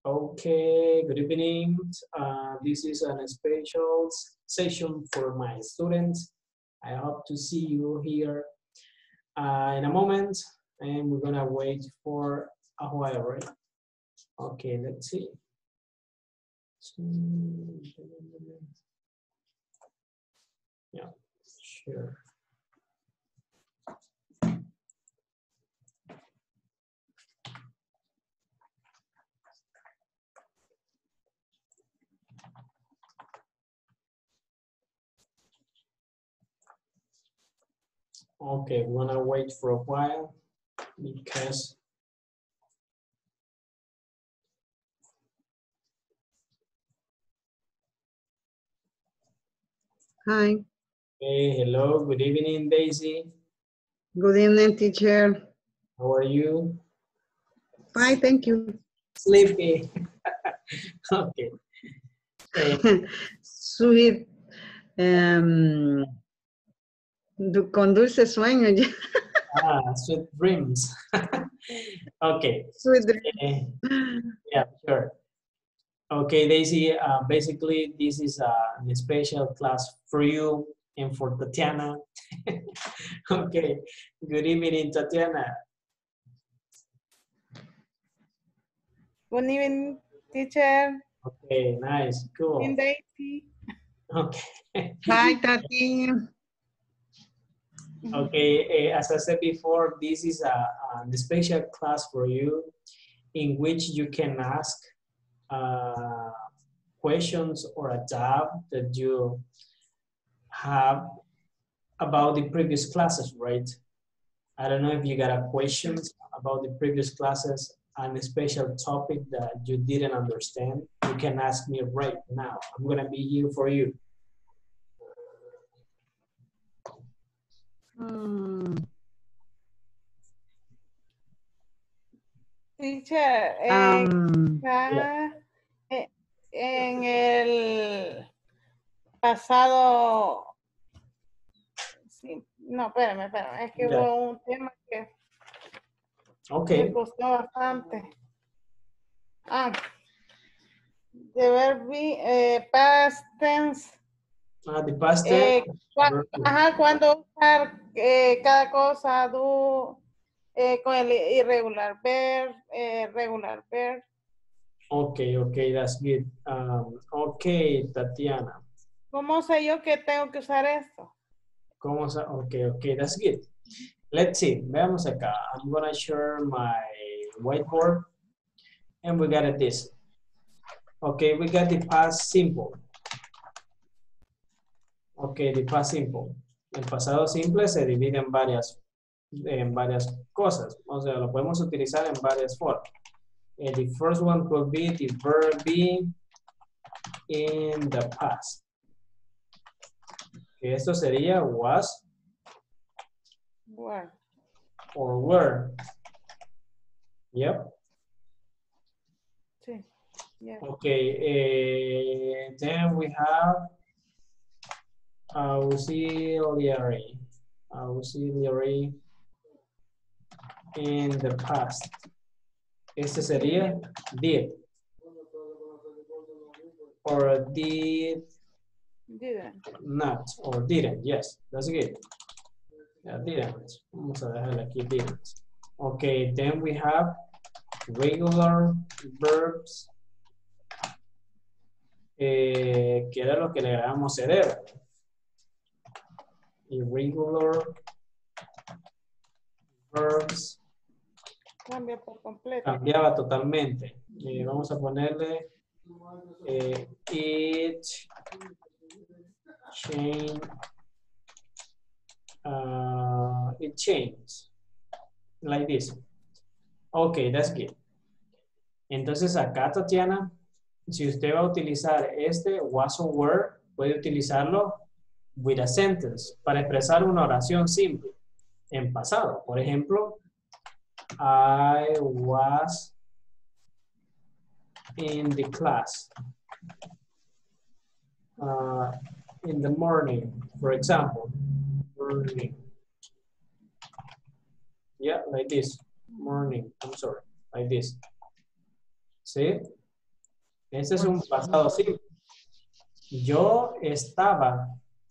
Okay, good evening. This is a special session for my students. I hope to see you here in a moment, and we're gonna wait for a while, right? Okay, let's see. Yeah, sure. Okay, we're gonna wait for a while because Hi. hey, hello, good evening, Daisy. Good evening, teacher. How are you? Fine, thank you. Sleepy. Okay. Sweet. Con dulce sueño. Sweet dreams. Okay. Sweet dream. Yeah, sure. Okay, Daisy, basically this is a special class for you and for Tatiana. Okay, good evening, Tatiana. Good evening, teacher. Okay, nice, cool. In Daisy. Okay. Hi, Tati. Okay, as I said before, this is a special class for you in which you can ask questions or a doubt that you have about the previous classes, right? I don't know if you got a questions about the previous classes and a special topic that you didn't understand. You can ask me right now. I'm gonna be here for you. Teacher, Yeah. en el pasado, sí, no, espérame, es que Yeah. hubo un tema que Okay. me costó bastante. The verb be, past tense. The past tense. Cuando usar cada cosa, do, con el irregular verb, regular verb. Okay, that's good. Okay, Tatiana. ¿Cómo sé yo que tengo que usar esto? Okay, that's good. Let's see, veamos acá. I'm gonna share my whiteboard and we got this. Okay, we got the past simple. Okay, the past simple. El pasado simple se divide en varias cosas. O sea, lo podemos utilizar en varias formas. The first one could be the verb be in the past. Que esto sería was Were. or were. Yep. Sí. Yeah. Okay, then we have auxiliary. Auxiliary in the past. Este sería did. Or did Didn't. not. Or didn't. Yes, that's good. Yeah, didn't. Vamos a dejarle aquí didn't. Okay, then we have regular verbs. Que era lo que le agregamos cerebro. Irregular verbs. Cambia por completo. Cambiaba totalmente. Vamos a ponerle it changed like this. Okay, that's good. Entonces acá, Tatiana, si usted va a utilizar este was or were, puede utilizarlo with a sentence para expresar una oración simple en pasado. Por ejemplo, I was in the class in the morning, for example. Morning. Yeah, like this. Morning. I'm sorry. Like this. See? Este es un pasado simple. Yo estaba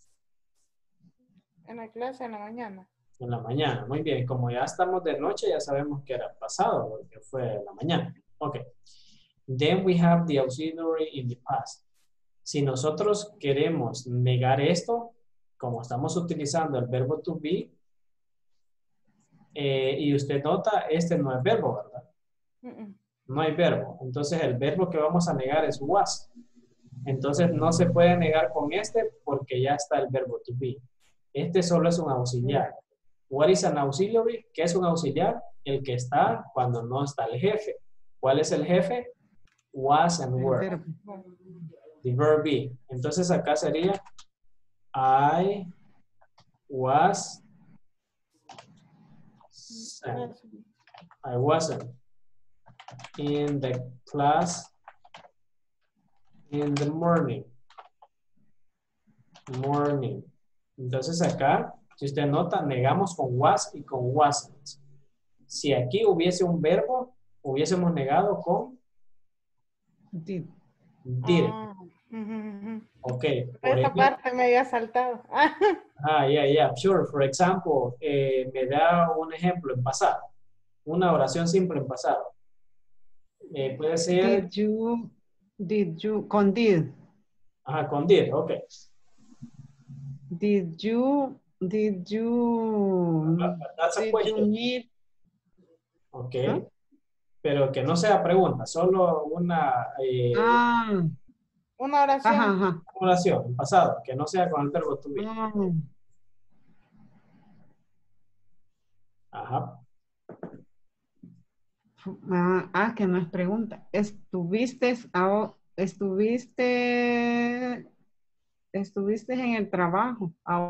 En la clase en la mañana. en la mañana. Muy bien. Como ya estamos de noche, ya sabemos que era pasado, porque fue en la mañana. Ok. Then we have the auxiliary in the past. Si nosotros queremos negar esto, como estamos utilizando el verbo to be, y usted nota, este no es verbo, ¿verdad? No hay verbo. Entonces el verbo que vamos a negar es was. Entonces no se puede negar con este porque ya está el verbo to be. Este solo es un auxiliar. What is an auxiliary? ¿Qué es un auxiliar? El que está cuando no está el jefe. ¿Cuál es el jefe? Was and were. The verb be. Entonces acá sería I was I wasn't in the class in the morning. Morning. Entonces acá, si usted nota, negamos con was y con wasn't. Si aquí hubiese un verbo, hubiésemos negado con Did. did. Ah, Ok. Por esta ejemplo, parte me había saltado. yeah. Sure. For example, me da un ejemplo en pasado. Una oración simple en pasado. Puede ser Did you, con did. con did. Ok. Did you That's a question. need, Ok. ¿no? Pero que no sea pregunta, solo una Una oración. ajá. oración en pasado, que no sea con el verbo to be. Ajá. Que no es pregunta. Estuviste en el trabajo.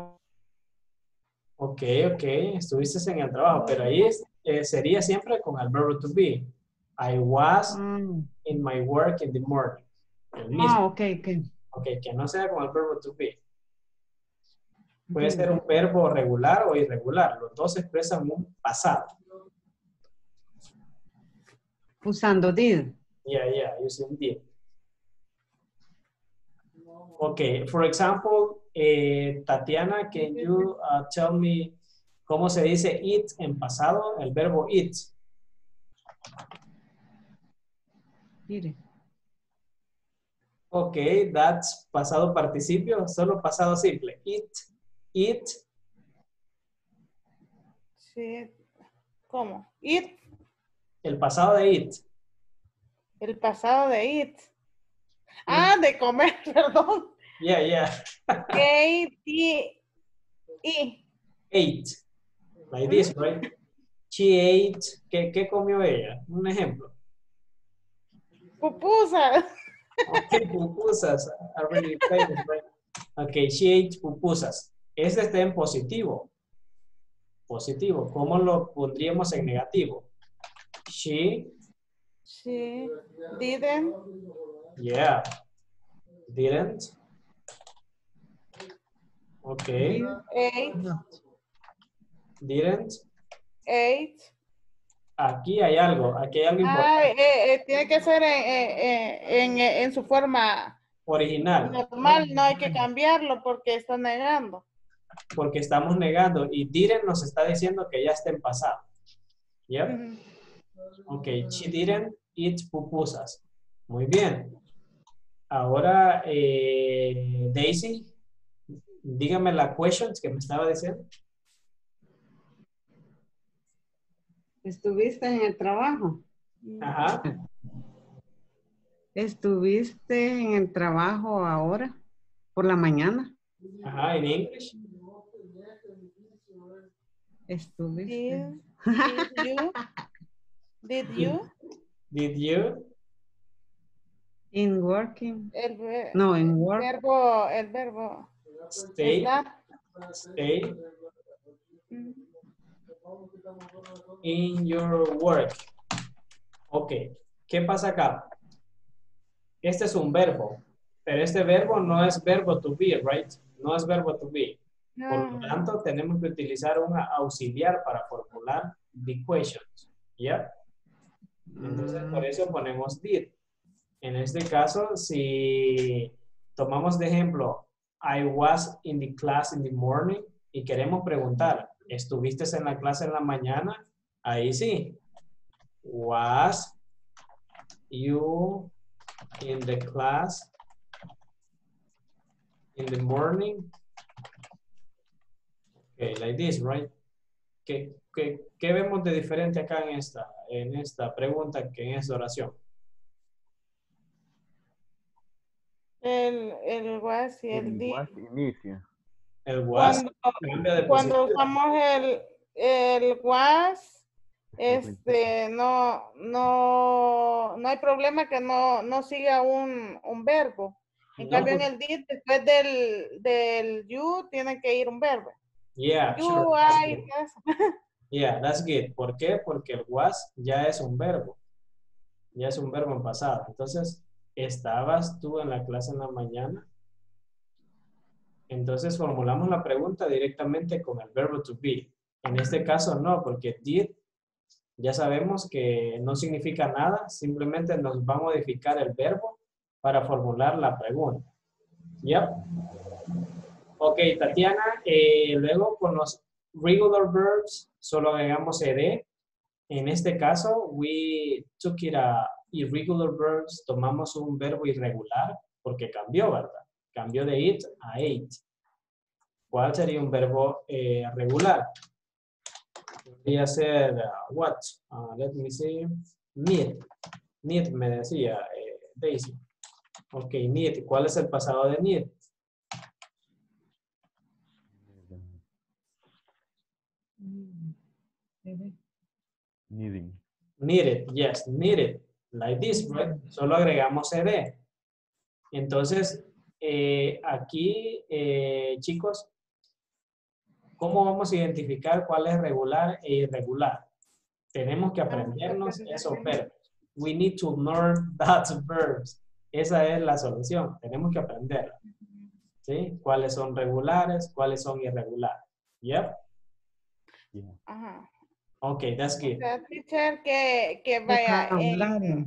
Ok. Estuviste en el trabajo, pero ahí sería siempre con el verbo to be. I was in my work in the morning. El mismo. Ok. Ok, que no sea con el verbo to be. Puede ser un verbo regular o irregular. Los dos expresan un pasado. Usando did. Yeah, using did. Okay, for example, Tatiana, can you tell me cómo se dice eat en pasado? El verbo eat. Mire. Okay, that's pasado participio, solo pasado simple. Eat. Sí. ¿Cómo? Eat. El pasado de eat. El pasado de eat. De comer, perdón. Yeah. A-T-E. Ate. Like this, right? She ate. ¿Qué comió ella? Un ejemplo. Pupusas. Okay, pupusas are really famous, right? Okay, she ate pupusas. Este está en positivo. Positivo. ¿Cómo lo pondríamos en negativo? She didn't. Yeah. Didn't. Okay. Didn't. Ate. Aquí hay algo importante. Tiene que ser en su forma Original. normal, no hay que cambiarlo porque está negando. Porque estamos negando y didn't nos está diciendo que ya está en pasado. Yep. Ok, she didn't eat pupusas. Muy bien. Ahora, Daisy, dígame la questions que me estaba diciendo. ¿Estuviste en el trabajo? Ajá. ¿Estuviste en el trabajo ahora? ¿Por la mañana? Ajá, en English. ¿Estuviste? Did you? Did you? In working. El work. El verbo. Stay. Stay. In your work. Ok. ¿Qué pasa acá? Este es un verbo, pero este verbo no es verbo to be, right? No es verbo to be. Por lo tanto, tenemos que utilizar un auxiliar para formular the questions. ¿Ya? Entonces, por eso ponemos did. En este caso, si tomamos de ejemplo, I was in the class in the morning y queremos preguntar, ¿estuviste en la clase en la mañana? Ahí sí. Was you in the class in the morning? Okay, like this, right? ¿Qué vemos de diferente acá en esta pregunta que en esta oración? El was y el El did. was inicia. El was cambia de Cuando posición. usamos el was, no hay problema que no siga un verbo. En No, cambio, en pues- el did, después del you, tiene que ir un verbo. Yeah, You, sure. That's I, good. eso. Yeah, that's good. ¿Por qué? Porque el was ya es un verbo. Ya es un verbo en pasado. Entonces, ¿estabas tú en la clase en la mañana? Entonces, formulamos la pregunta directamente con el verbo to be. En este caso, no, porque did ya sabemos que no significa nada. Simplemente nos va a modificar el verbo para formular la pregunta. Yep. Ok, Tatiana, luego con los regular verbs solo agregamos ed. En este caso, we took it a irregular verbs, tomamos un verbo irregular porque cambió, ¿verdad? Cambió de it a ate. ¿Cuál sería un verbo regular? Podría ser what? Let me see. Need. Need me decía Daisy. Ok, need. ¿Cuál es el pasado de need? Needing. Needed, yes, needed. Like this, right? Solo agregamos ed. Entonces, aquí, chicos, ¿cómo vamos a identificar cuál es regular e irregular? Tenemos que aprendernos esos verbos. We need to learn that verbs. Esa es la solución. Tenemos que aprenderla. ¿Sí? ¿Cuáles son regulares? ¿Cuáles son irregulares? Yep. Yeah. Ajá. Okay, that's O good. sea, teacher, que vaya Vocabulario.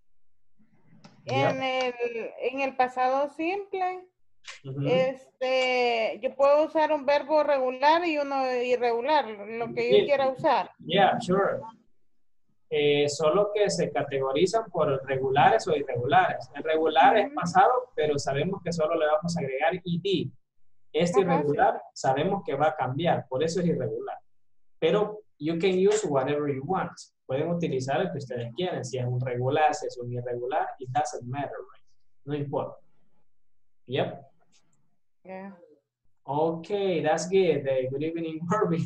en el pasado simple, Ujú. yo puedo usar un verbo regular y uno irregular, lo que yo Sí. quiera usar. Yeah, sure. Solo que se categorizan por regulares o irregulares. El regular es pasado, pero sabemos que solo le vamos a agregar ed. Este Ajá, irregular sabemos que va a cambiar, por eso es irregular. Pero you can use whatever you want. Pueden utilizar el que ustedes quieren. Si es un regular, si es un irregular, it doesn't matter, right? No importa. Yep. Yeah. Okay, that's good. Good evening, Marvin.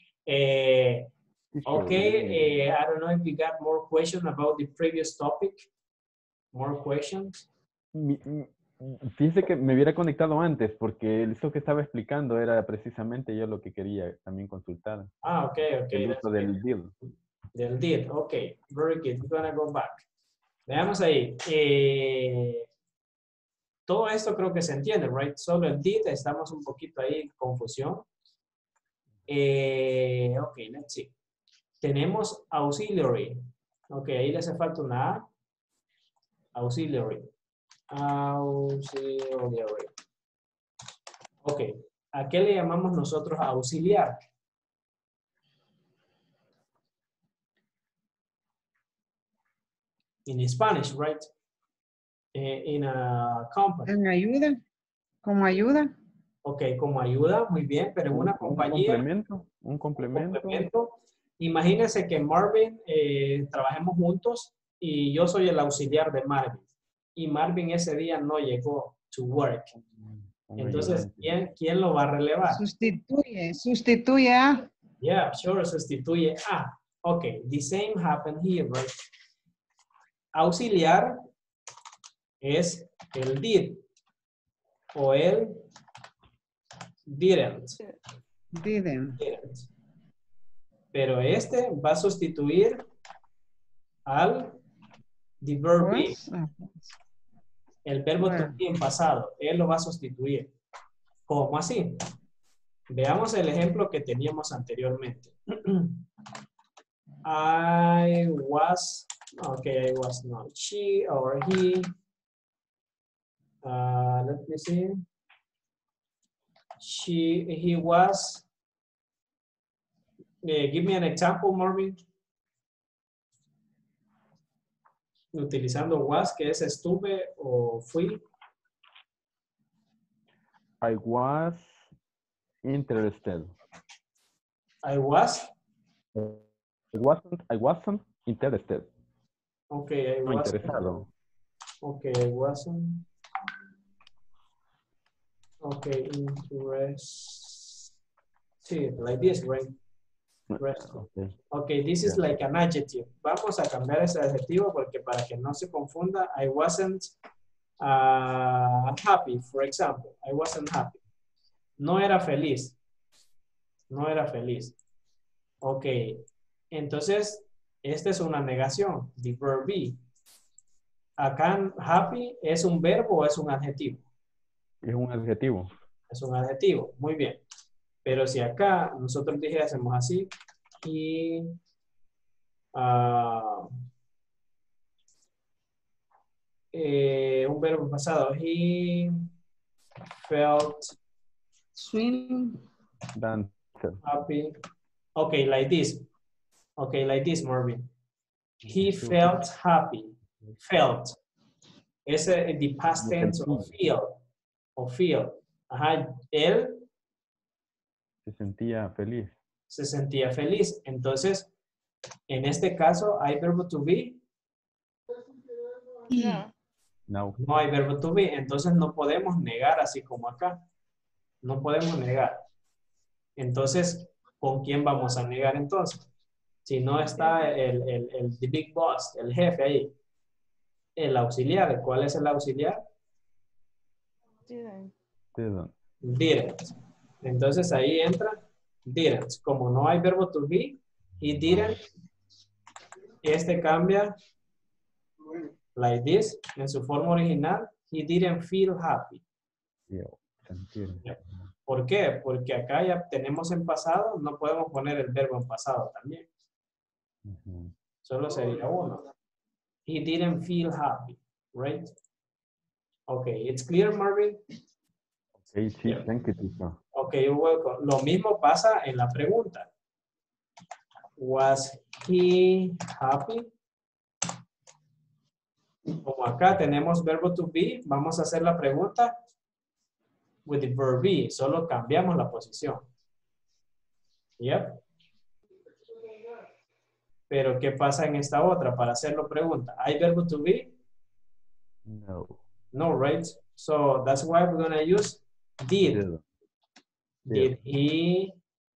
Okay, I don't know if you got more questions about the previous topic. More questions? Fíjese que me hubiera conectado antes porque eso que estaba explicando era precisamente yo lo que quería también consultar. Ah, okay. El uso del deal. Del did, okay. Very good. We're gonna go back. Veamos ahí. Todo esto creo que se entiende, right? Solo el did, estamos un poquito ahí en confusión. Ok, let's see. Tenemos auxiliary. Ok, ahí le hace falta una A. Auxiliary. Auxiliary. Ok, ¿a qué le llamamos nosotros auxiliar? In Spanish, right? In a company. En ayuda. Como ayuda. Ok, como ayuda, muy bien, pero en una compañía. Un complemento. Imagínense que Marvin, trabajemos juntos y yo soy el auxiliar de Marvin. Y Marvin ese día no llegó to work. Entonces, ¿quién lo va a relevar? Sustituye a. Yeah, sure, sustituye a. Ok, the same happened here, right? Auxiliar es el did o el didn't. Didn't. Pero este va a sustituir al the verb be. El verbo to be en pasado. Él lo va a sustituir. ¿Cómo así? Veamos el ejemplo que teníamos anteriormente. I was Okay, I was not. She or he. Let me see. He was. Give me an example, Marvin. Utilizando was, que es estuve o fui. I was interested. I was. I wasn't interested. Okay, I No wasn't. interesado. Okay, I wasn't. Okay, interested. Like this, right? Okay. Okay, this is like an adjective. Vamos a cambiar ese adjetivo porque para que no se confunda, I wasn't happy, for example. I wasn't happy. No era feliz. No era feliz. Ok. Entonces, esta es una negación. The verb be. Acá, happy, ¿es un verbo o es un adjetivo? Es un adjetivo. Es un adjetivo. Muy bien. Pero si acá nosotros dijésemos así, y un verbo pasado, he felt Swim. Dancer. happy. Okay, like this. Okay, like this, Marvin. He felt happy. Felt. Es the past tense of feel. Of feel. Ajá, él Se sentía feliz. se sentía feliz. Entonces, en este caso, ¿hay verbo to be? No. No. No hay verbo to be. Entonces, no podemos negar así como acá. No podemos negar. Entonces, ¿con quién vamos a negar entonces? Si no está the big boss, el jefe ahí. El auxiliar. ¿Cuál es el auxiliar? Didn't. Didn't. Didn't. Entonces ahí entra didn't. Como no hay verbo to be, he didn't. Este cambia like this. En su forma original, he didn't feel happy. Sentir. ¿Por qué? Porque acá ya tenemos en pasado, no podemos poner el verbo en pasado también. Ujú. Solo sería uno. He didn't feel happy, right? Okay, it's clear, Marvin? Okay, sí, thank you, teacher. Okay, you're welcome. Lo mismo pasa en la pregunta. Was he happy? Como acá tenemos verbo to be, vamos a hacer la pregunta with the verb be. Solo cambiamos la posición. Yep. Pero ¿qué pasa en esta otra para hacerlo pregunta? ¿Hay verbo to be? No. No, right? So that's why we're going to use did. Didn't. Did he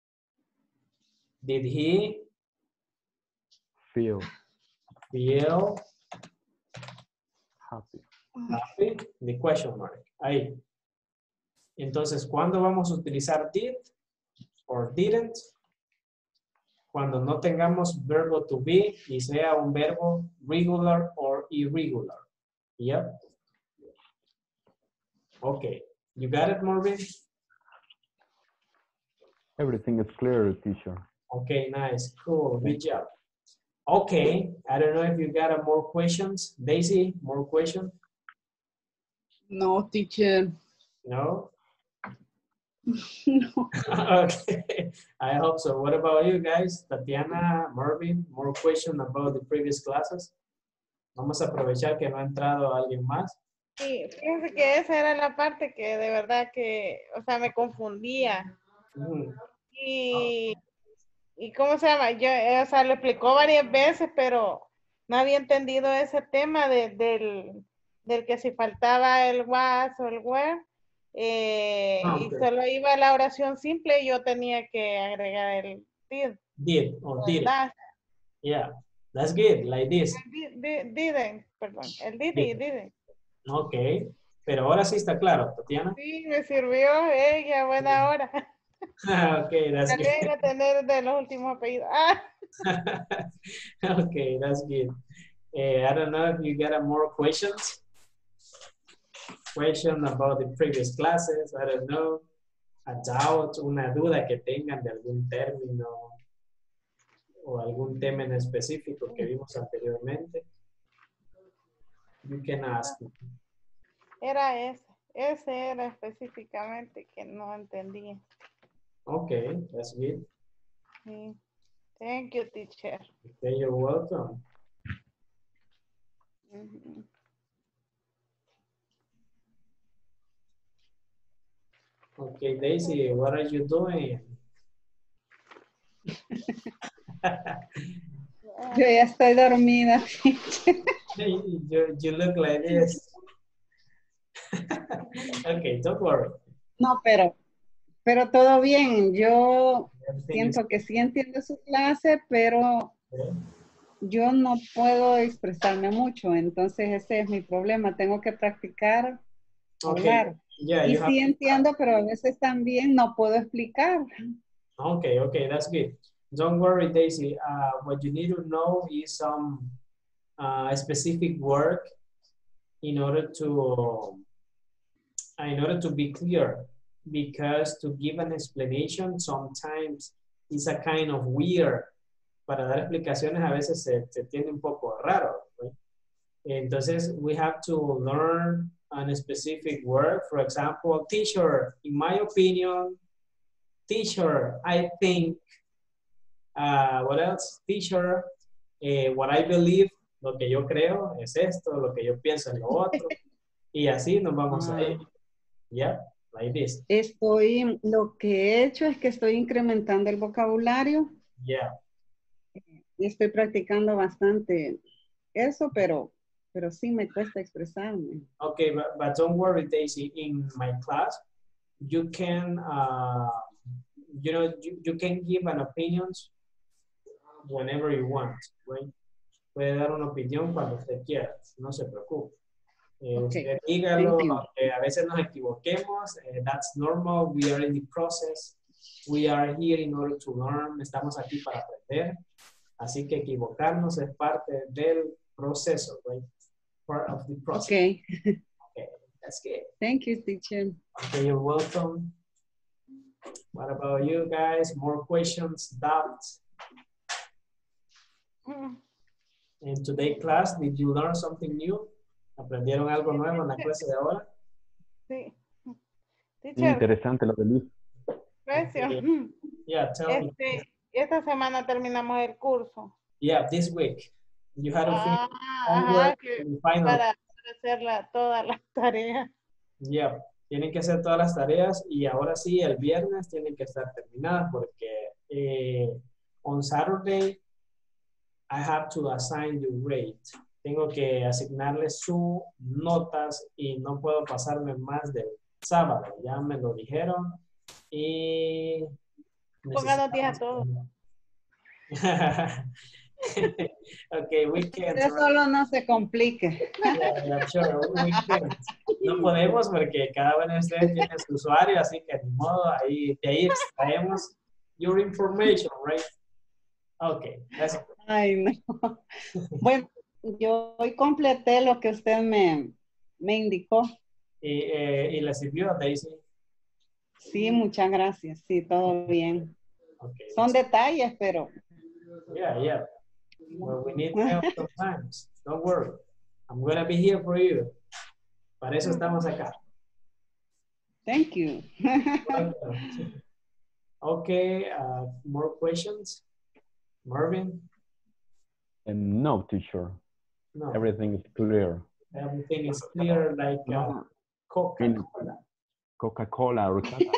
Feel feel happy. happy? The question mark. Ahí. Entonces, ¿cuándo vamos a utilizar did or didn't? Cuando no tengamos verbo to be y sea un verbo regular or irregular. Yep. Okay. You got it, Marvin? Everything is clear, teacher. Okay, nice. Cool. Good job. Okay. I don't know if you got more questions. Daisy, more questions? No, teacher. No? No. Okay. I hope so. What about you guys? Tatiana, Marvin, more questions about the previous classes? Vamos a aprovechar que no ha entrado alguien más. Sí, fíjense que esa era la parte que de verdad que, o sea, me confundía. Ujú. Y ¿cómo se llama? Yo, o sea, lo explicó varias veces, pero no había entendido ese tema del que si faltaba el was o el where. Y Okay. solo iba a la oración simple y yo tenía que agregar el did. Did or did. ¿Verdad? Yeah, that's good, like this. Didn't, perdón. El did y didn't. Ok, pero ahora sí está claro, Tatiana. Sí, me sirvió, ya buena hora. Okay, that's Me alegra good. tener de los últimos apellidos. Ah. Okay, that's good. I don't know if you got more questions. Question about the previous classes, I don't know. A doubt, una duda que tengan de algún término. o algún tema en específico que vimos anteriormente, you can ask me. Era ese era específicamente que no entendía. Okay, that's good. Sí. Thank you, teacher. Okay, you're welcome. Ujú. Okay, Daisy, what are you doing? Yo ya estoy dormida. You look like this. Okay, don't worry. No, pero todo bien. Yo Everything is siento que sí entiendo su clase, pero okay. yo no puedo expresarme mucho. Entonces ese es mi problema. Tengo que practicar Okay, hablar. yeah, Y you have sí entiendo, pero a veces también no puedo explicar. Okay, that's good. Don't worry, Daisy. What you need to know is some specific work in order to be clear, because to give an explanation sometimes is a kind of weird. Para dar explicaciones a veces se tiende un poco raro, right? Entonces, we have to learn a specific word. For example, teacher, in my opinion, teacher, I think, what else? Teacher, what I believe, lo que yo creo es esto, lo que yo pienso es lo otro. Y así nos vamos a ir. Yeah, like this. Lo que he hecho es que estoy incrementando el vocabulario Yeah. y estoy practicando bastante eso, pero sí me cuesta expresarme. Okay, but don't worry, Daisy. In my class, you can, you can give an opinions whenever you want, right? Puede dar una opinión cuando usted quiera, no se preocupe. Usted dígalo, Thank you. aunque a veces nos equivoquemos, that's normal, we are in the process, we are here in order to learn, estamos aquí para aprender, así que equivocarnos es parte del proceso, right? Part of the process. Okay. Okay, that's good. Thank you, teacher. Okay, you're welcome. What about you guys? More questions, doubts? Mm. In today's class, did you learn something new? ¿Aprendieron algo nuevo en la clase de ahora? Sí. Sí, Teacher, interesante lo de Liz. gracias. Yeah, tell me. Esta semana terminamos el curso. Yeah, this week. You had to finish Ajá, homework que and final. para hacer todas las tareas. Yeah, tienen que hacer todas las tareas y ahora sí, el viernes tienen que estar terminadas porque on Saturday I have to assign you rate. Tengo que asignarles sus notas y no puedo pasarme más del sábado. Ya me lo dijeron y Pongan noticias a todos. Okay, weekend. Usted solo no se complique. Yeah, sure, weekend. No podemos porque cada uno de ustedes tiene su usuario, así que ni modo, ahí, de ahí extraemos your information, right? Okay, that's it. Ay, no. Bueno, yo hoy completé lo que usted me indicó. Y le sirvió, Daisy. Sí, muchas gracias. Sí, todo bien. Okay. Son detalles, pero Yeah. Well, we need help sometimes. Don't worry. I'm gonna be here for you. Para eso estamos acá. thank you. Okay, more questions? Marvin? No, teacher. No. Everything is clear. Everything is clear like No. Coca-Cola. Coca-Cola or Coca.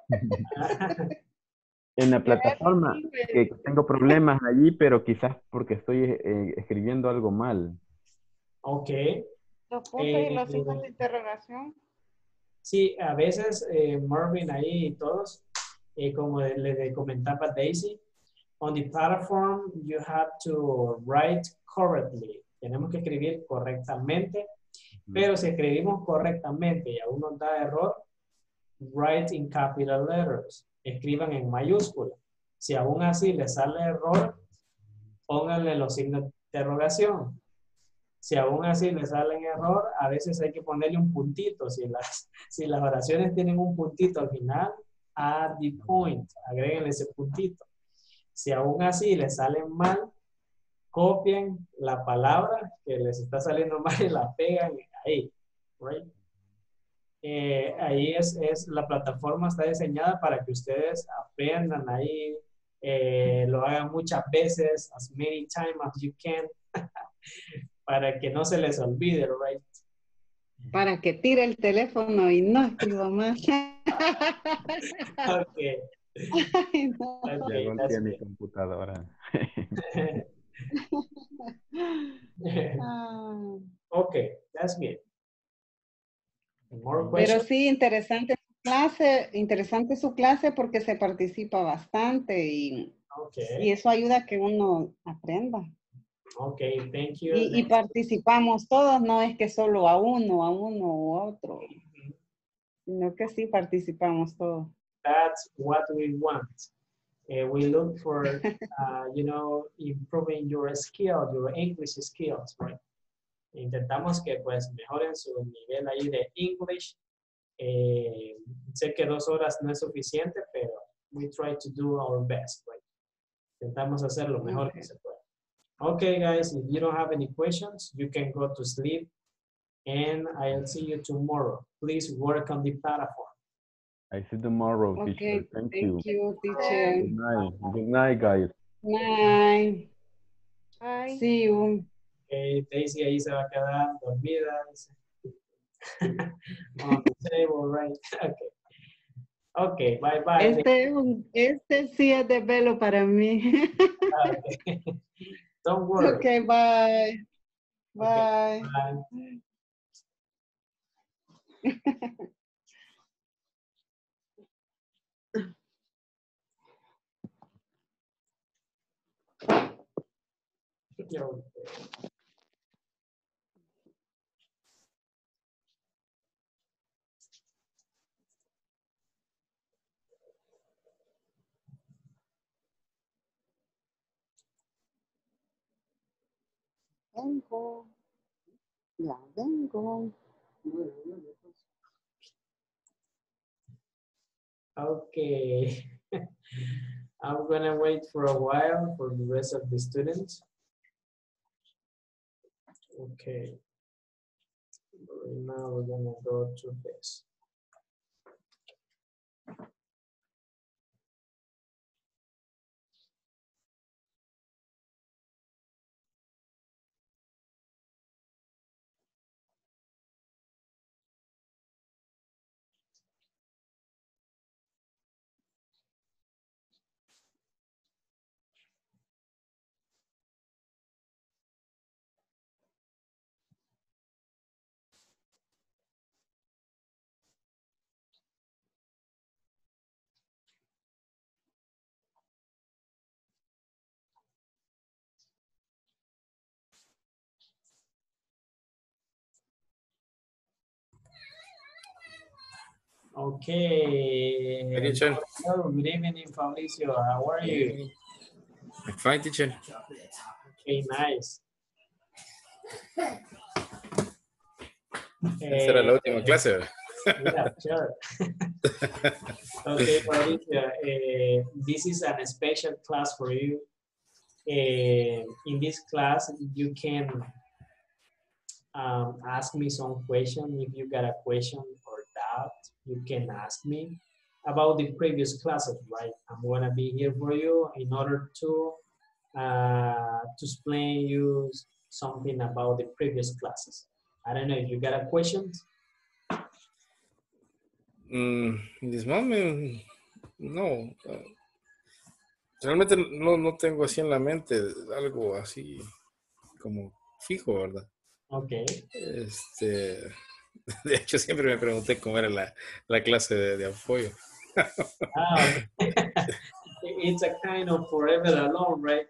En la plataforma que tengo problemas allí, pero quizás porque estoy escribiendo algo mal. Ok. Los puntos y los signos de interrogación. Sí, a veces Marvin ahí y todos, como le comentaba Daisy, on the platform you have to write correctly. Tenemos que escribir correctamente, pero si escribimos correctamente y aún nos da error, write in capital letters. Escriban en mayúscula. Si aún así les sale error, pónganle los signos de interrogación. Si aún así les sale error, a veces hay que ponerle un puntito. Si las oraciones tienen un puntito al final, add the point. Agréguenle ese puntito. Si aún así les salen mal, copian la palabra que les está saliendo mal y la pegan ahí, right? Ahí la plataforma está diseñada para que ustedes aprendan ahí, lo hagan muchas veces, as many times as you can, para que no se les olvide, right? Para que tire el teléfono y no escriba más. Okay. Ay, no. Ya Okay, golpeé that's mi good. computadora. Ah, Okay, that's good. More pero questions? sí, interesante su clase porque se participa bastante y Okay, eso ayuda a que uno aprenda. okay, thank you. Y participamos todos, no es que solo a uno u otro, sino que sí participamos todos. That's what we want. We look for, you know, improving your skills, your English skills, right? Intentamos que pues mejoren su nivel ahí de English. Sé que 2 horas no es suficiente, pero we try to do our best, right? Intentamos hacer lo mejor que se puede. Okay, guys, if you don't have any questions, you can go to sleep and I'll see you tomorrow. Please work on the platform. I see you tomorrow, Okay, teacher. Thank you. teacher. Good night. Good night, guys. Night. Ay. See you. Okay, Daisy ahí se va a quedar dormida. On the table, right? Okay. Okay, bye bye. Este sí es de velo para mí. Okay. Don't worry. Okay, bye. Bye. Okay, bye. Yo, Vengo. Ya vengo. Okay. I'm gonna wait for a while for the rest of the students. Okay. Right now we're gonna go to this. Okay. Hi, teacher. Hello, good evening, Fabricio. How are you? I'm fine, teacher. Okay, nice. Esta era la última clase, ¿verdad? Yeah, sure. Okay, Fabricio, this is a special class for you. In this class, you can ask me some question. If you got a question or doubt, you can ask me about the previous classes, right? I'm gonna be here for you in order to explain you something about the previous classes. I don't know if you got a question. In this moment, no. Realmente no tengo así en la mente algo así como fijo, ¿verdad? Okay. De hecho, siempre me pregunté cómo era la clase de apoyo. Okay. It's a kind of forever alone, right?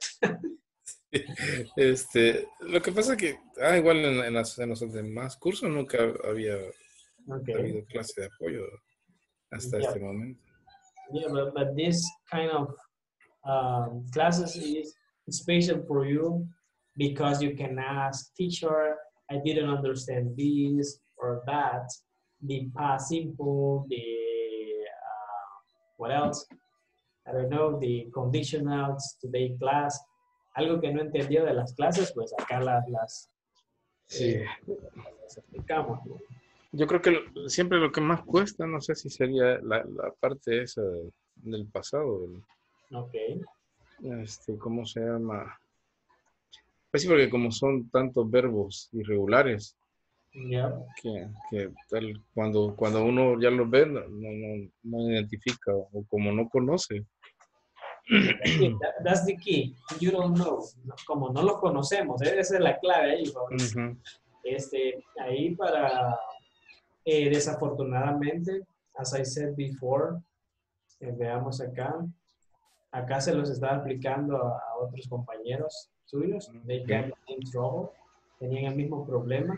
Lo que pasa es que, igual en los demás cursos nunca había habido clase de apoyo hasta este momento. Yeah, but this kind of classes is special for you because you can ask teacher, I didn't understand this or that, the past simple, the what else? I don't know, the conditionals, today class, algo que no entendió de las clases, pues acá las Sí. las explicamos. Yo creo que siempre lo que más cuesta, no sé si sería la parte esa del pasado. Ok. ¿Cómo se llama? Pues sí, porque como son tantos verbos irregulares, Yeah. que tal, cuando uno ya los ve, no identifica, o como no conoce. That's the key. You don't know. Como no lo conocemos, esa es la clave ahí, Fabricio. Ujú. Ahí para, desafortunadamente, as I said before, veamos acá. Acá se los estaba explicando a otros compañeros suyos. They got in trouble. Tenían el mismo problema.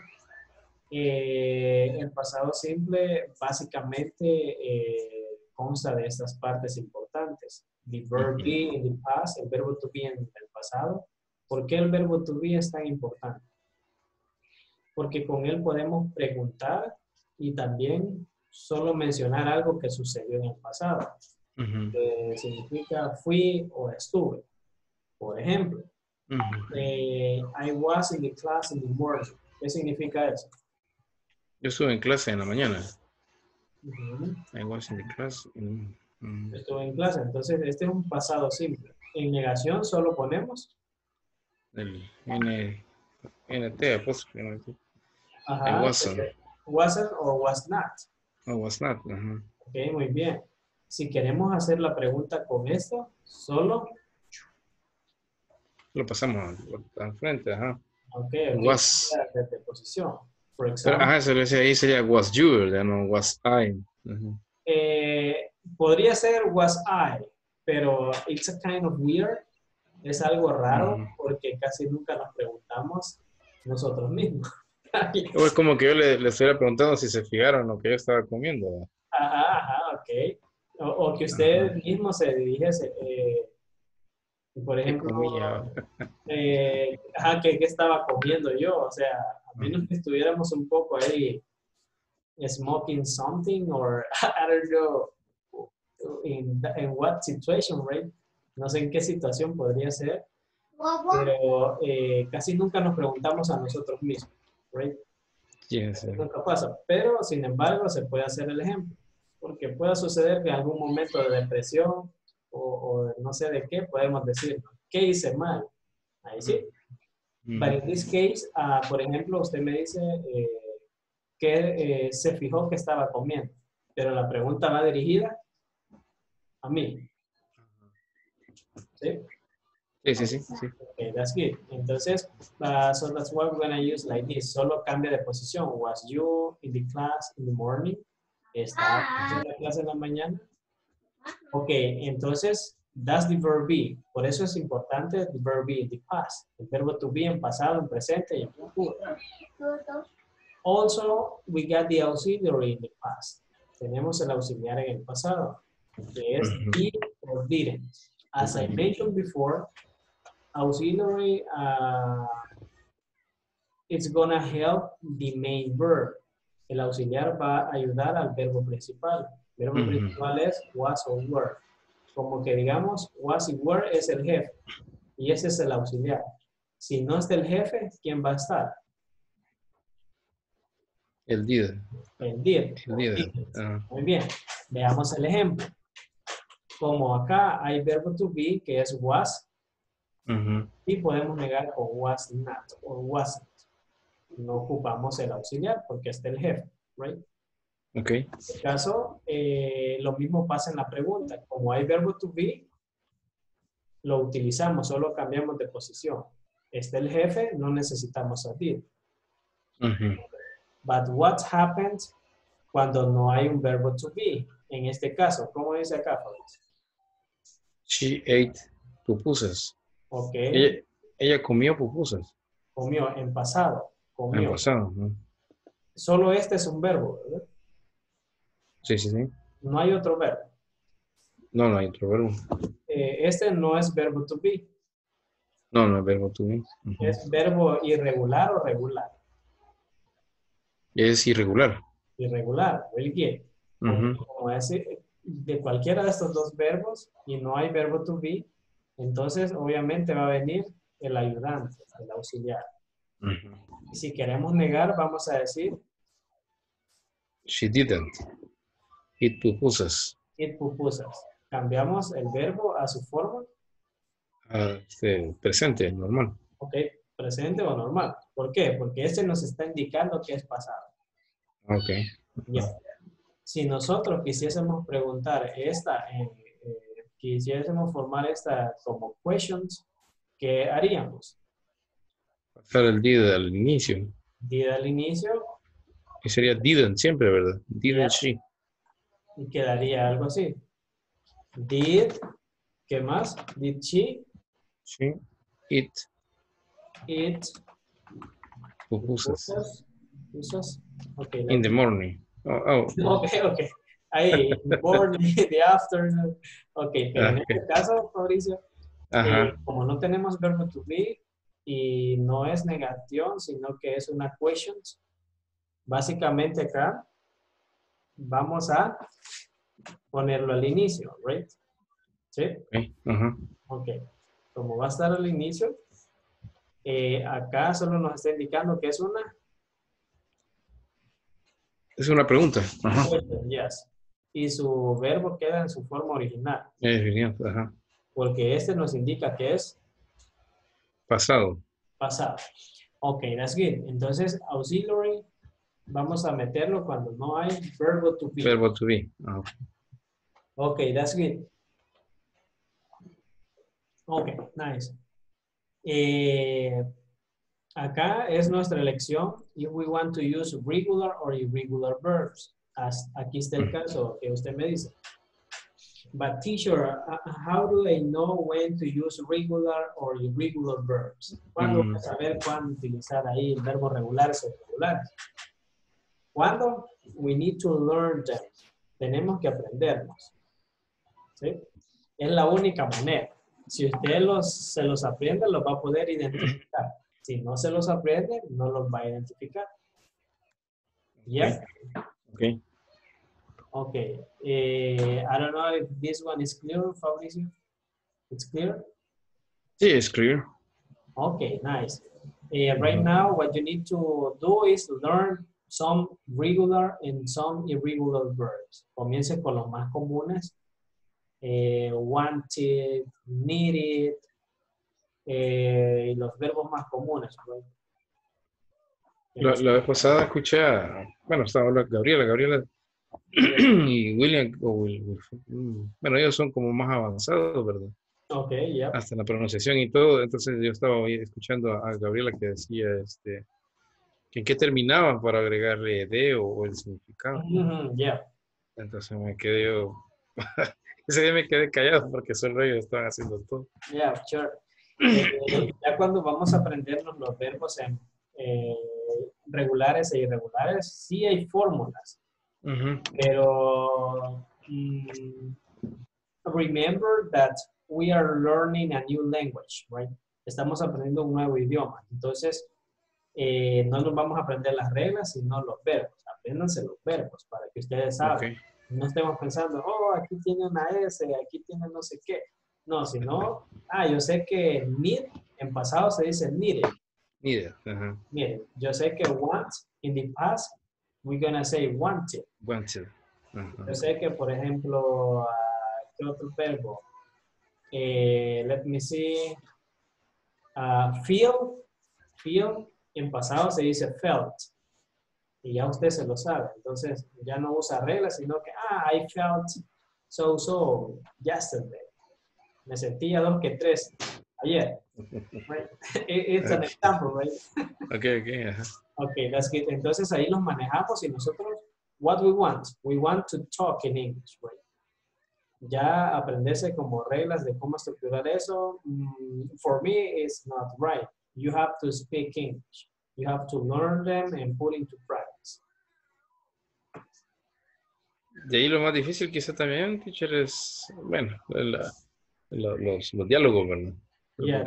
El pasado simple básicamente consta de estas partes importantes. The verb be in the past, el verbo to be en el pasado. ¿Por qué el verbo to be es tan importante? Porque con él podemos preguntar y también solo mencionar algo que sucedió en el pasado. Que significa fui o estuve. Por ejemplo, I was in the class in the morning. ¿Qué significa eso? Yo estuve en clase en la mañana. Uh-huh. I was in the class. Estuve en clase. Entonces, este es un pasado simple. En negación solo ponemos El NT, apóstrofe. NT. ajá, I wasn't. Wasn't or was not. Oh, was not. Ok, muy bien. Si queremos hacer la pregunta con esto, solo Lo pasamos al frente, ajá. ok, Was. de posición. Por Pero, ejemplo, ajá, ahí sería was you, ya no was I. podría ser was I, pero it's a kind of weird. Es algo raro porque casi nunca nos preguntamos nosotros mismos. O es como que yo le estuviera preguntando si se fijaron lo que yo estaba comiendo. Ajá, ok. O que usted mismo se dirige, por ejemplo, ¿qué estaba comiendo yo? O sea, a menos que estuviéramos un poco ahí smoking something or I don't know in what situation, right? No sé en qué situación podría ser, pero casi nunca nos preguntamos a nosotros mismos, right? Yes, Nunca pasa, pero sin embargo se puede hacer el ejemplo, porque puede suceder que en algún momento de depresión o no sé de qué, podemos decir, ¿qué hice mal? Ahí sí. But in this case, por ejemplo, usted me dice que se fijó que estaba comiendo, pero la pregunta va dirigida a mí. ¿Sí? Sí. Okay, that's good. Entonces, so that's what we're going to use like this. Solo cambia de posición. Was you in the class in the morning? ¿Estaba en la clase en la mañana? Ok, entonces, that's the verb be. Por eso es importante the verb be in the past. El verbo to be en pasado, en presente y en futuro. Also, we got the auxiliary in the past. Tenemos el auxiliar en el pasado, que es did or didn't. As I mentioned before, auxiliary, it's gonna help the main verb. El auxiliar va a ayudar al verbo principal. El verbo principal es was or were. Como que digamos, was y were es el jefe. Y ese es el auxiliar. Si no está el jefe, ¿quién va a estar? El did. El did. Muy bien. Veamos el ejemplo. Como acá hay verbo to be, que es was, y podemos negar con was not o wasn't. No ocupamos el auxiliar porque está el jefe, right? Ok. En este caso, lo mismo pasa en la pregunta. Como hay verbo to be, lo utilizamos, solo cambiamos de posición. Está el jefe, no necesitamos a did. But what happens cuando no hay un verbo to be? En este caso, ¿cómo dice acá, Fabricio? She ate pupusas. Ok. Ella comió pupusas. Comió en pasado. Comió. En pasado, ¿no? Solo este es un verbo, ¿verdad? Sí. No hay otro verbo. No hay otro verbo. Este no es verbo to be. No es verbo to be. ¿Es verbo irregular o regular? Es irregular. Irregular, very good. Como es de cualquiera de estos dos verbos y no hay verbo to be, entonces obviamente va a venir el ayudante, el auxiliar. Y si queremos negar, vamos a decir She didn't. It pupusas. it pupusas. Cambiamos el verbo a su forma. Presente, normal. Ok, presente o normal. ¿Por qué? Porque este nos está indicando que es pasado. Ok. Ya. Si nosotros quisiésemos preguntar quisiésemos formar esta como questions, ¿qué haríamos? Pasar el did al inicio. Did al inicio Y sería didn't siempre, ¿verdad? Didn't she. y quedaría algo así. Did, ¿qué más? Did she She, it, eat pupusas. pupusas? Okay, In the morning. Oh. Ok. Ahí, morning, the afternoon. Ok, pero en Ok. este caso, Mauricio, Ajá. como no tenemos verbo to be y no es negación, sino que es una question, básicamente acá vamos a ponerlo al inicio, right? ¿Sí? Okay. Ajá. Ok. Como va a estar al inicio, acá solo nos está indicando que es una Es una pregunta. Ajá. question, yes. Y su verbo queda en su forma original, Es genial. Ajá. porque este nos indica que es Pasado. pasado. Ok, that's good. Entonces, auxiliary, vamos a meterlo cuando no hay verbo to be. Verbo to be. Ajá. Ok, that's good. Ok, nice. Acá es nuestra elección if we want to use regular or irregular verbs. Aquí está el caso que usted me dice. But teacher, how do I know when to use regular or irregular verbs? ¿Cuándo voy a saber cuándo utilizar ahí el verbo regulares o irregulares? ¿Cuándo? We need to learn them. Tenemos que aprenderlos. ¿Sí? Es la única manera. Si usted se los aprende, los va a poder identificar. Si no se los aprende, no los va a identificar. ¿Ya? Okay. Okay. I don't know if this one is clear, Fabricio. It's clear? Sí, it's clear. Okay, nice. Right now, what you need to do is learn some regular and some irregular verbs. Comience con los más comunes. Wanted, needed, y los verbos más comunes. Right? La vez pasada escuché bueno, estaba hablando Gabriela y William, bueno, ellos son como más avanzados, ¿verdad? Ok, ya. Hasta la pronunciación y todo, entonces yo estaba escuchando a Gabriela que decía, que en qué terminaban para agregarle de o el significado. Ya. Entonces me quedé ese día me quedé callado porque solo ellos estaban haciendo todo. Yeah, sure. Ya cuando vamos a aprendernos los verbos en regulares e irregulares, sí hay fórmulas. Pero remember that we are learning a new language, right? Estamos aprendiendo un nuevo idioma. Entonces, no nos vamos a aprender las reglas, sino los verbos. Apréndanse los verbos para que ustedes saben. Okay. No estemos pensando, oh, aquí tiene una S, aquí tiene no sé qué. No, sino, yo sé que need en pasado se dice needed. Needed. Needed. Yo sé que want in the past, we're gonna say wanted. Wanted. Yo sé que, por ejemplo, ¿qué otro verbo? Let me see. Feel. Feel en pasado se dice felt. Y ya usted se lo sabe. Entonces, ya no usa reglas, sino que, I felt so yesterday. Me sentía 2 que 3 ayer. Right? It's an example, right? Okay. Okay, that's good. Entonces, ahí los manejamos y nosotros, what we want to talk in English, right? Ya aprenderse como reglas de cómo estructurar eso, for me, it's not right. You have to speak English. You have to learn them and put into practice. De ahí lo más difícil quizá también, teacher, es, bueno, los diálogos, ¿verdad? Yeah,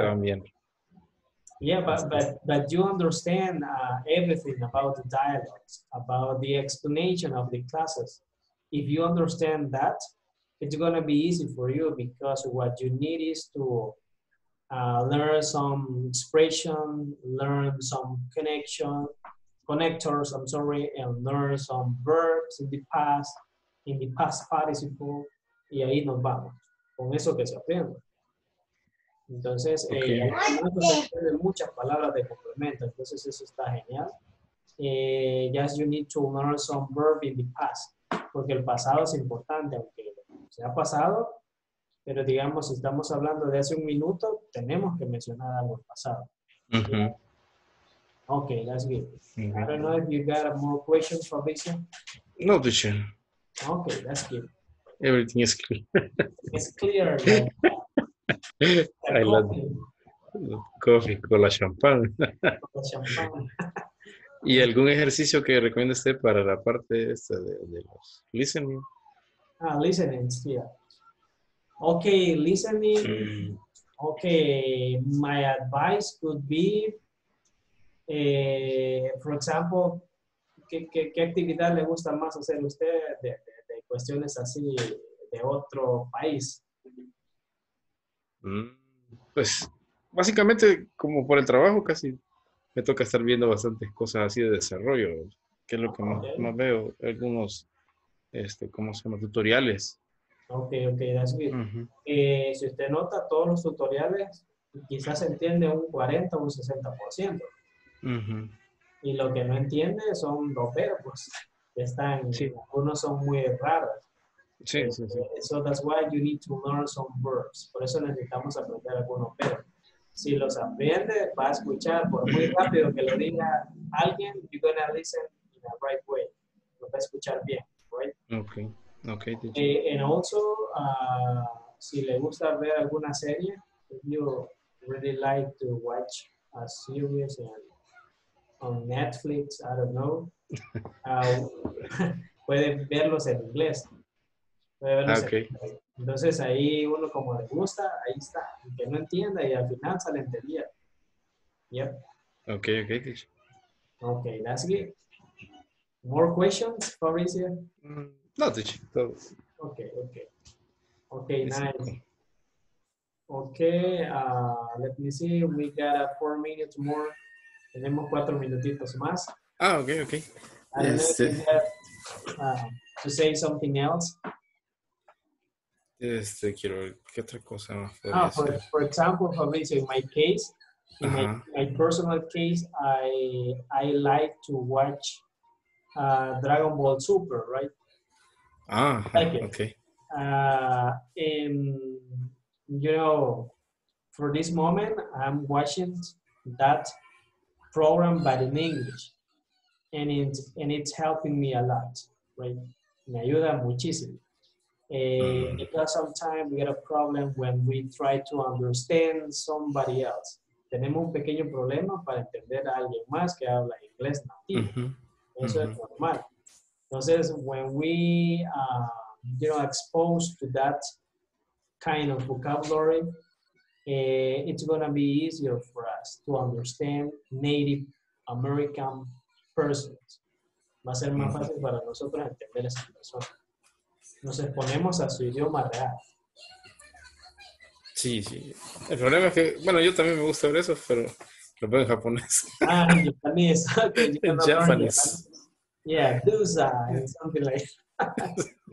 yeah, but you understand everything about the dialogues, about the explanation of the classes. if you understand that, it's going to be easy for you because what you need is to learn some expression, learn some connectors, I'm sorry, and learn some verbs in the past participle, y ahí nos vamos, con eso que se aprende. Entonces, Okay. se aprenden muchas palabras de complemento, entonces eso está genial. Just you need to learn some verb in the past, porque el pasado es importante, aunque se ha pasado, pero digamos, si estamos hablando de hace un minuto, tenemos que mencionar algo del pasado. Mm-hmm. Okay, that's good. Okay. I don't know if you got more questions, Fabricio. No, teacher. Okay, that's good. Everything is clear. It's clear. Like, I love coffee con la champán. champán. ¿Y algún ejercicio que recomienda usted para la parte esta de los listening? Listening, yeah. Okay, listening. Okay, my advice could be, for example, ¿qué actividad le gusta más hacer usted de cuestiones así de otro país? Pues básicamente como por el trabajo casi me toca estar viendo bastantes cosas así de desarrollo, que es lo que más veo, algunos, ¿cómo se llama? Tutoriales. Okay, that's good. Si usted nota, todos los tutoriales quizás entiende un 40 o un 60%. Y lo que no entiende son los verbos, que están, algunos son muy raros. Sí. So that's why you need to learn some verbs. Por eso necesitamos aprender algunos verbos. Si los aprende, va a escuchar, por muy rápido que lo diga alguien, you're gonna listen in the right way. Lo va a escuchar bien, right? Okay. And also, si le gusta ver alguna serie, if you really like to watch a series on Netflix, I don't know, puede verlos en inglés. Entonces ahí uno como le gusta, ahí está. Que no entienda y al final sale entendido. Yep. Okay. Okay, that's good. More questions, Fabricio? No, teacher. Okay, nice. Okay, let me see. We got 4 minutes more. Tenemos 4 minutitos más. Okay. I don't know if you have to say something else. Quiero ver qué otra cosa más. For example, Fabricio, in my case, in my personal case, I like to watch Dragon Ball Super, right? Okay. And you know, for this moment, I'm watching that program, but in English, and it's helping me a lot, right? Me ayuda muchísimo. Because sometimes we get a problem when we try to understand somebody else. Tenemos un pequeño problema para entender a alguien más que habla inglés nativo. Eso es normal. Entonces, when we, exposed to that kind of vocabulary, it's going to be easier for us to understand Native American persons. Va a ser más fácil para nosotros entender a esas personas. Nos exponemos a su idioma real. Sí. El problema es que, bueno, yo también me gusta ver eso, pero lo veo en japonés. En japonés. Okay, en japonés. Yeah, Dusa, and something like that.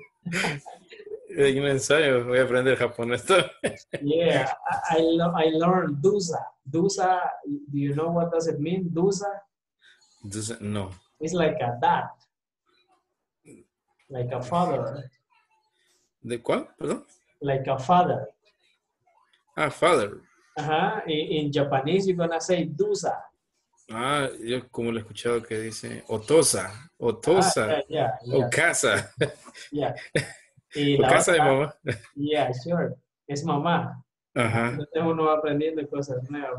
En un ensayo voy a aprender japonés. Yeah, I learned Dusa. Dusa, do you know what does it mean? Dusa? Dusa, no. It's like a dad. Like a father. ¿De cuál? Perdón. Like a father. Father. In Japanese, you're gonna say Dusa. Yo como lo he escuchado que dice Otosa, o casa. Yeah. O casa de mamá. Yeah, sure. Es mamá. Entonces uno va aprendiendo cosas nuevas.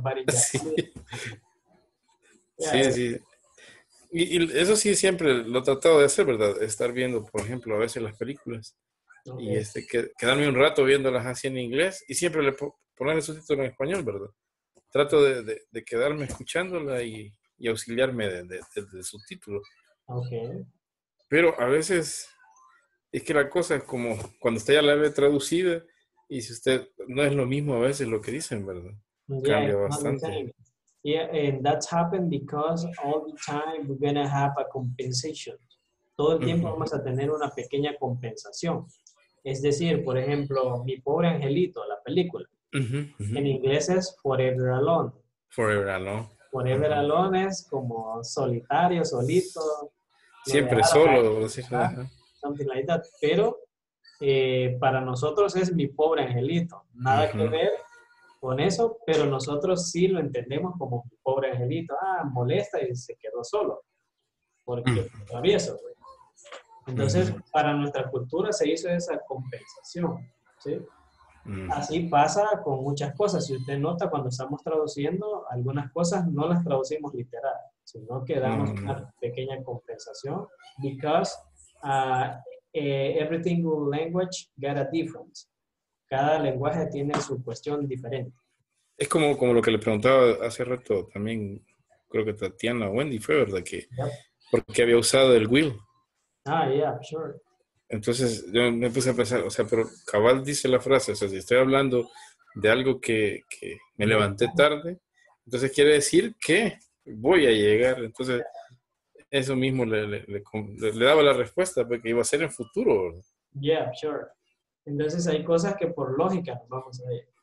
Sí. Y eso sí siempre lo he tratado de hacer, ¿verdad? Estar viendo, por ejemplo, a veces las películas. Y quedarme un rato viéndolas así en inglés y siempre le poner el subtítulo en español, ¿verdad? Trato de quedarme escuchándola y auxiliarme del subtítulo. Okay. Pero a veces Es que la cosa es como cuando usted ya la ve traducida y si usted no es lo mismo a veces lo que dicen, ¿verdad? Yeah, Cambia it's not the bastante. same. Yeah, and that's happened because all the time we're gonna have a compensation. Todo el tiempo vamos a tener una pequeña compensación. Es decir, por ejemplo, Mi pobre angelito, la película. En inglés es Forever Alone. Forever Alone. Forever Alone es como solitario, solito. Siempre solo. Sí, something like that. Pero para nosotros es Mi pobre angelito. Nada que ver con eso, pero nosotros sí lo entendemos como Mi pobre angelito. Ah, molesta y se quedó solo. Porque travieso, güey. Entonces, para nuestra cultura se hizo esa compensación, ¿sí? Así pasa con muchas cosas. Si usted nota, cuando estamos traduciendo, algunas cosas no las traducimos literal, sino que damos una pequeña compensación because every single language got a difference. Cada lenguaje tiene su cuestión diferente. Es como lo que le preguntaba hace rato también, creo que Tatiana Wendy fue, ¿verdad? Que porque había usado el will. Yeah, sure. Entonces yo me puse a pensar, o sea, pero cabal dice la frase, o sea, si estoy hablando de algo que me levanté tarde, entonces quiere decir que voy a llegar. Entonces eso mismo le daba la respuesta, porque iba a ser en futuro, ¿verdad? Yeah, sure. Entonces hay cosas que por lógica nos vamos a ir.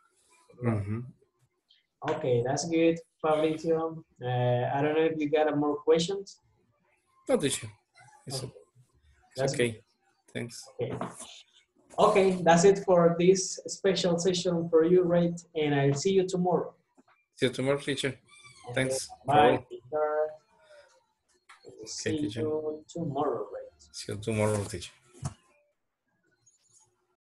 Okay, that's good, Fabricio. I don't know if you got more questions. No, teacher. It's okay. Good. Thanks. Okay, that's it for this special session for you, right? And I'll see you tomorrow. See you tomorrow, teacher. Thanks. Bye, teacher. Okay, See teacher. you tomorrow, right? See you tomorrow, teacher.